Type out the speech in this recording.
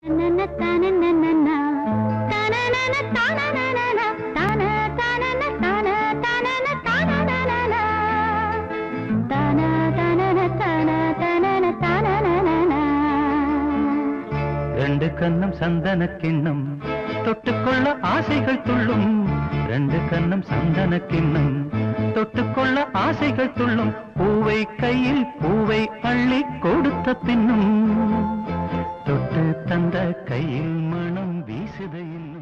ரெண்டு கண்ணம் சந்தன கிண்ணம் தொட்டுக்கொள்ள ஆசைகள் துள்ளும். ரெண்டு கண்ணம் சந்தன கிண்ணம் தொட்டுக்கொள்ள ஆசைகள் துள்ளும். பூவை கையில் பூவை அள்ளி கொடுத்த பின்னும் தொட்டு தந்த கையில் மனம் வீசுத இன்னும்.